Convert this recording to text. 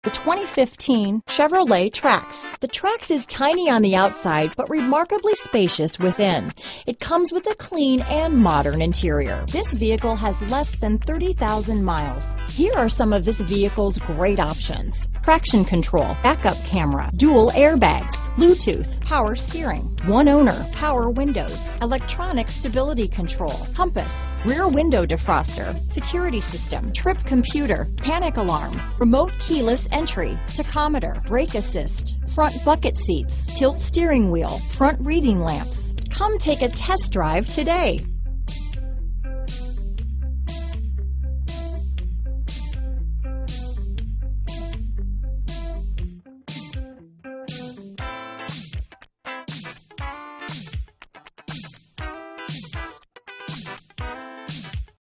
The 2015 Chevrolet Trax. The Trax is tiny on the outside, but remarkably spacious within. It comes with a clean and modern interior. This vehicle has less than 30,000 miles. Here are some of this vehicle's great options: traction control, backup camera, dual airbags, Bluetooth, power steering, one owner, power windows, electronic stability control, compass, rear window defroster, security system, trip computer, panic alarm, remote keyless entry, tachometer, brake assist, front bucket seats, tilt steering wheel, front reading lamps. Come take a test drive today.